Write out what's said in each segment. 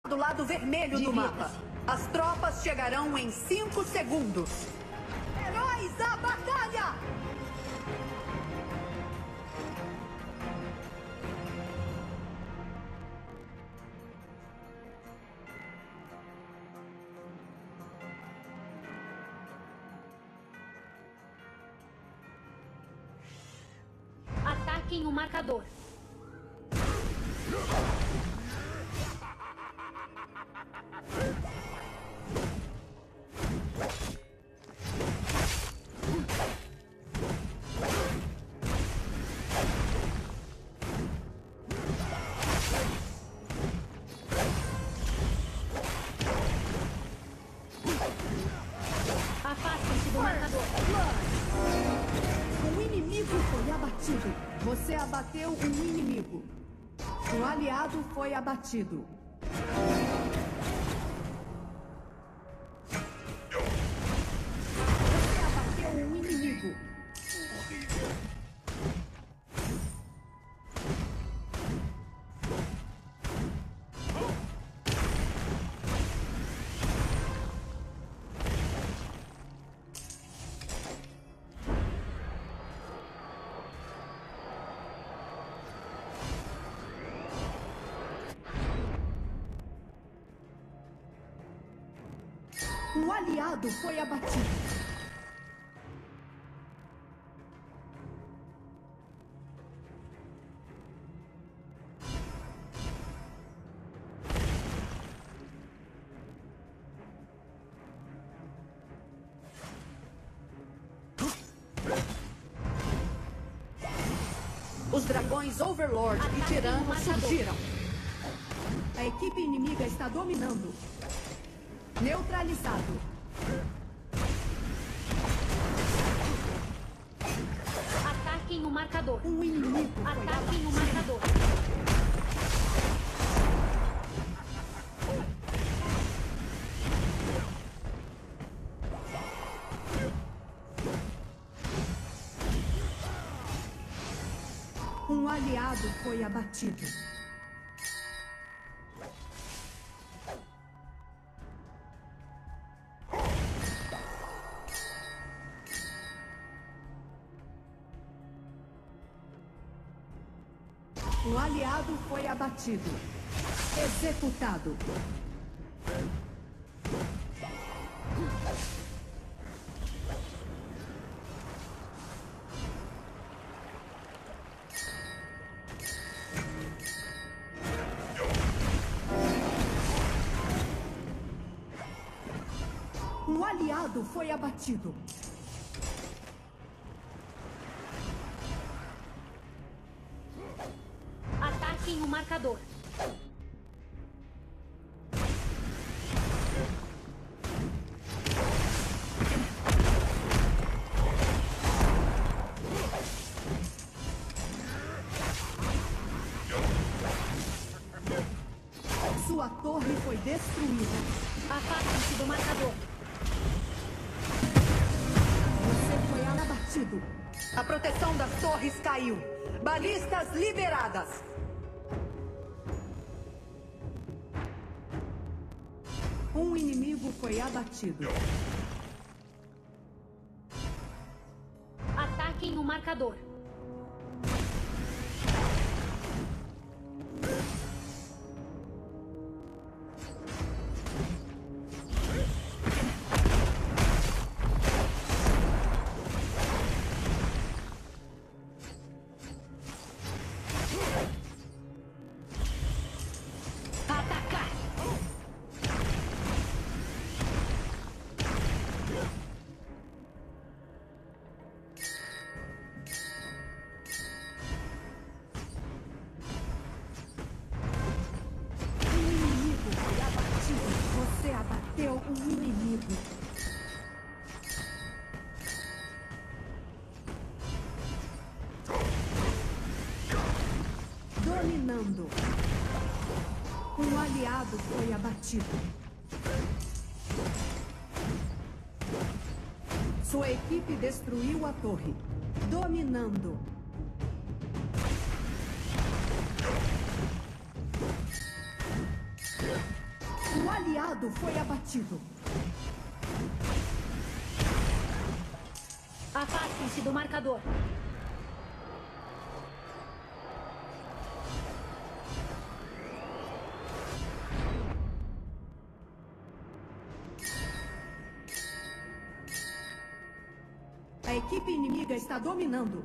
do lado vermelho do mapa. As tropas chegarão em 5 segundos. Heróis à batalha! Ataquem o marcador. Afastem-se do marcador. Um inimigo foi abatido. Você abateu um inimigo. Um aliado foi abatido. Você abateu um inimigo. Um aliado foi abatido. Os dragões Overlord e Tiranos surgiram. A equipe inimiga está dominando. Neutralizado. Ataquem o marcador. Um inimigo foi Ataquem o abatido. marcador. Um aliado foi abatido. Um aliado foi abatido. Executado. Um aliado foi abatido. Ataquem o marcador. Sua torre foi destruída. Afastem-se do marcador. Você foi abatido. A proteção das torres caiu. Balistas liberadas. Um inimigo foi abatido. Ataquem o marcador. Atacar! Um inimigo foi abatido. Você abateu um inimigo. Dominando. Um aliado foi abatido. Sua equipe destruiu a torre. Dominando. Um aliado foi abatido. Afastem-se do marcador. A equipe inimiga está dominando.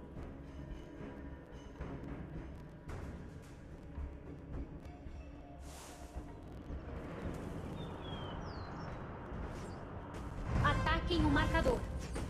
Ataquem o marcador.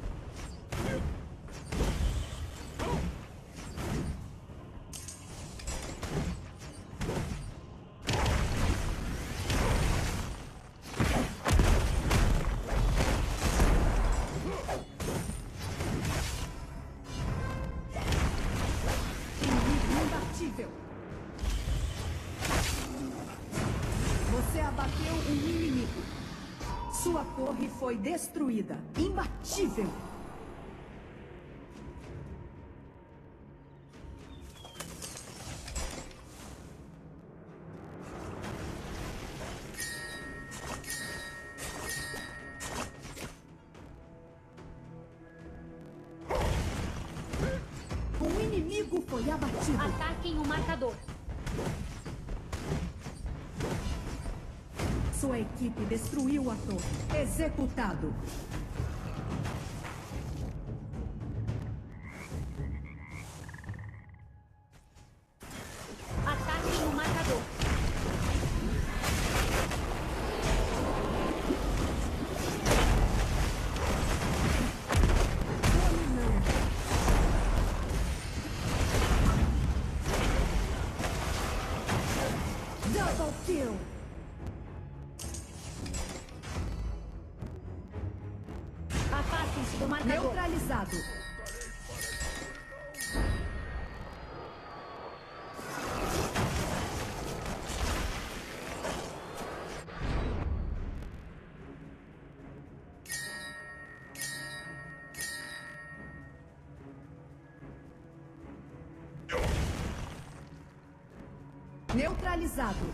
Você abateu um inimigo. Sua torre foi destruída. Imbatível. Um inimigo foi abatido. Ataquem o marcador. Sua equipe destruiu a torre. Executado. Ataquem o marcador. Double kill. Afastem-se do marcador. Neutralizado. Neutralizado.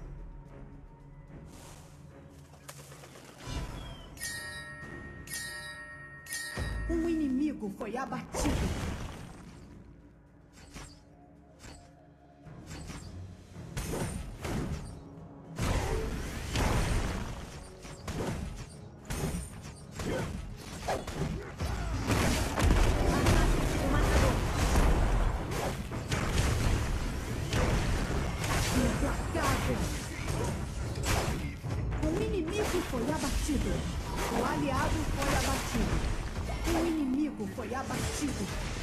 Um inimigo foi abatido. Afastem-se do marcador. Implacável. Um inimigo foi abatido. O aliado foi abatido. Um inimigo foi abatido.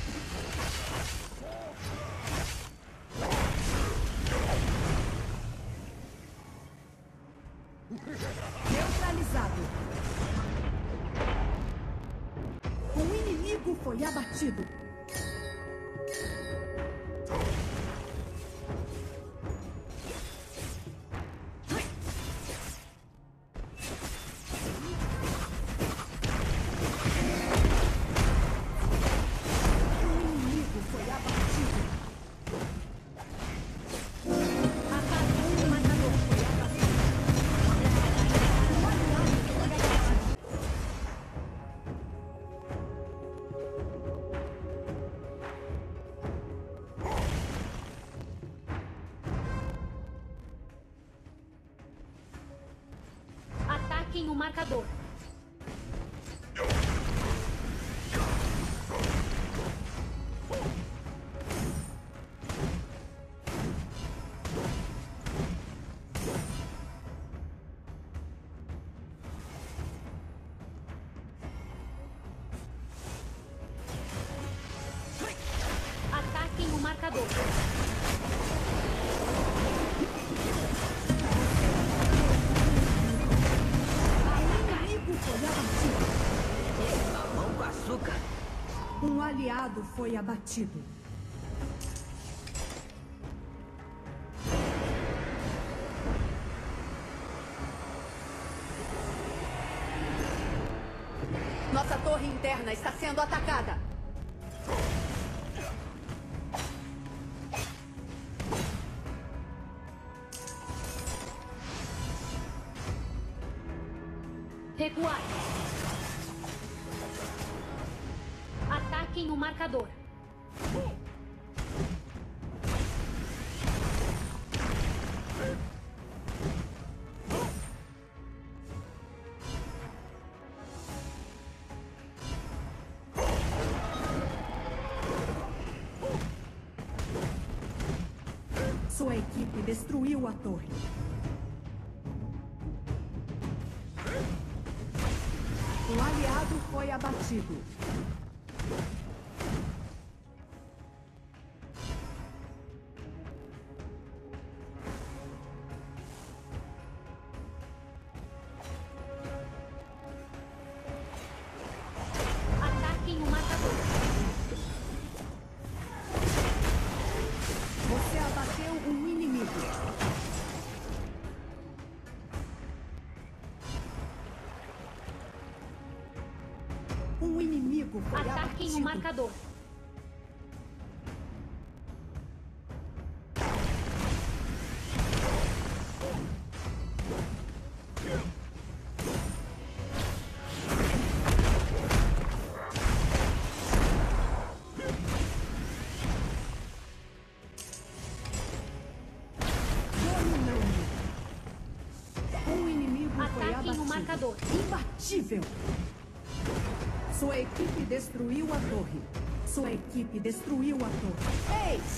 Neutralizado. Um inimigo foi abatido. Um inimigo foi abatido. Afastem-se do marcador. Um aliado foi abatido. Ataquem o marcador. Ataquem o marcador. Um inimigo foi abatido. Mamão com açúcar. Um aliado foi abatido. Nossa torre interna está sendo atacada. Recuar. Ataquem o marcador. Sua equipe destruiu a torre. O aliado foi abatido. Ataquem o marcador. Você abateu um inimigo. Um inimigo foi Ataquem abatido. o marcador. Dominando. Um inimigo foi Ataquem abatido. o marcador. Imbatível. Sua equipe destruiu a torre. Sua equipe destruiu a torre. Eis!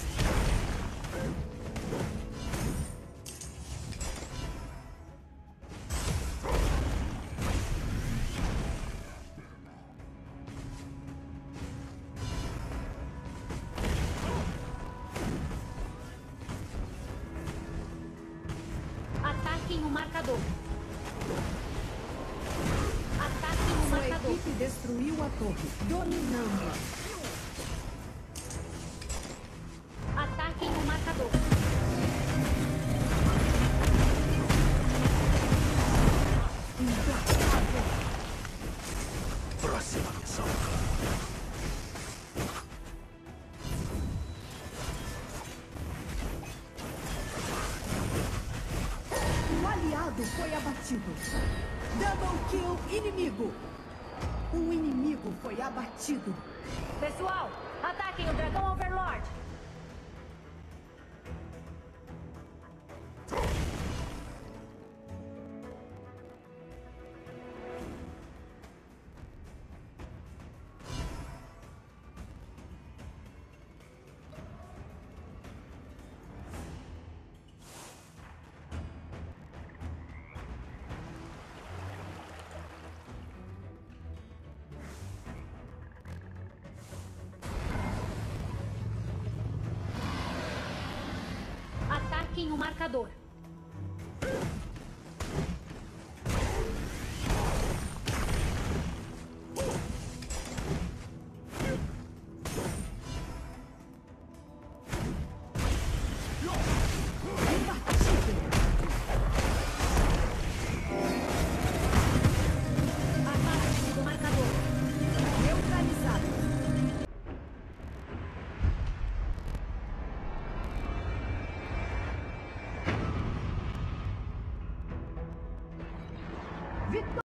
Ataquem o marcador. Ataquem o Sua marcador. equipe destruiu a torre. Dominando. Ataquem o marcador. Implacável. Próxima missão. O aliado foi abatido. Double kill inimigo. Um inimigo foi abatido. Pessoal, ataquem o dragão Overlord. Ataquem o marcador.